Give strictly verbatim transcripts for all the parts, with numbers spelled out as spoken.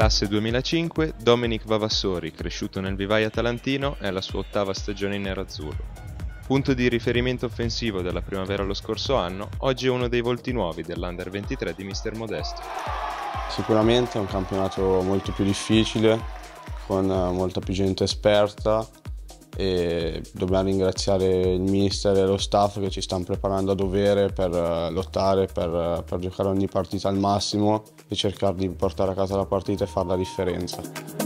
Classe duemilacinque, Dominic Vavassori, cresciuto nel vivaio atalantino, è la sua ottava stagione in nerazzurro. Punto di riferimento offensivo della primavera lo scorso anno, oggi è uno dei volti nuovi dell'Under ventitré di mister Modesto. Sicuramente è un campionato molto più difficile, con molta più gente esperta, e dobbiamo ringraziare il mister e lo staff che ci stanno preparando a dovere per lottare, per, per giocare ogni partita al massimo e cercare di portare a casa la partita e fare la differenza.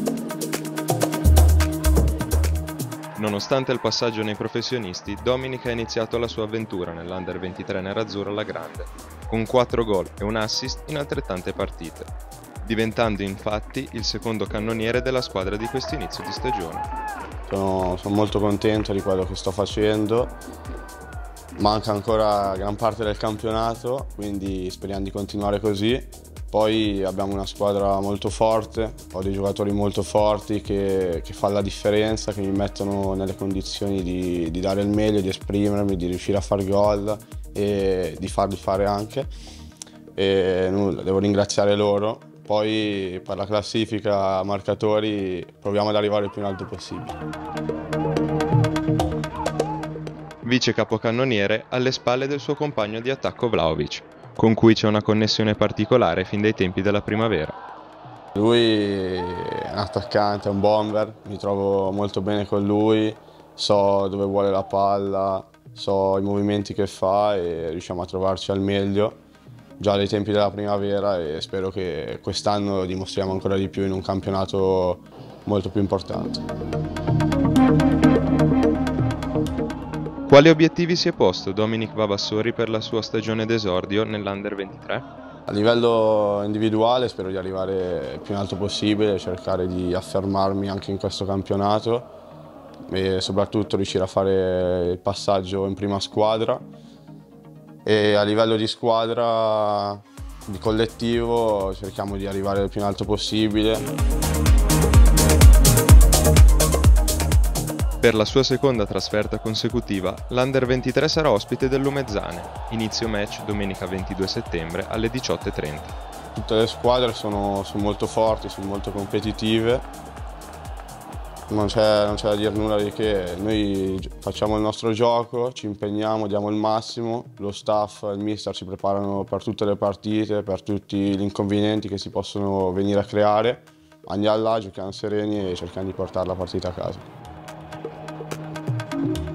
Nonostante il passaggio nei professionisti, Dominic ha iniziato la sua avventura nell'Under ventitré nerazzurro alla grande, con quattro gol e un assist in altrettante partite, diventando infatti il secondo cannoniere della squadra di questo inizio di stagione. Sono, sono molto contento di quello che sto facendo, manca ancora gran parte del campionato, quindi speriamo di continuare così. Poi abbiamo una squadra molto forte, ho dei giocatori molto forti che, che fanno la differenza, che mi mettono nelle condizioni di, di dare il meglio, di esprimermi, di riuscire a fare gol e di farli fare anche. E nulla, devo ringraziare loro. Poi per la classifica marcatori proviamo ad arrivare il più in alto possibile. Vice capocannoniere alle spalle del suo compagno di attacco Vlahovic, con cui c'è una connessione particolare fin dai tempi della primavera. Lui è un attaccante, è un bomber, mi trovo molto bene con lui, so dove vuole la palla, so i movimenti che fa e riusciamo a trovarci al meglio già dai tempi della primavera e spero che quest'anno lo dimostriamo ancora di più in un campionato molto più importante. Quali obiettivi si è posto Dominic Vavassori per la sua stagione d'esordio nell'Under ventitré? A livello individuale spero di arrivare il più in alto possibile, cercare di affermarmi anche in questo campionato e soprattutto riuscire a fare il passaggio in prima squadra. E a livello di squadra, di collettivo, cerchiamo di arrivare il più in alto possibile. Per la sua seconda trasferta consecutiva, l'Under ventitré sarà ospite dell'Umezzane, inizio match domenica ventidue settembre alle diciotto e trenta. Tutte le squadre sono, sono molto forti, sono molto competitive, non c'è da dire nulla di che, noi facciamo il nostro gioco, ci impegniamo, diamo il massimo, lo staff e il mister ci preparano per tutte le partite, per tutti gli inconvenienti che si possono venire a creare, andiamo là, giochiamo sereni e cerchiamo di portare la partita a casa.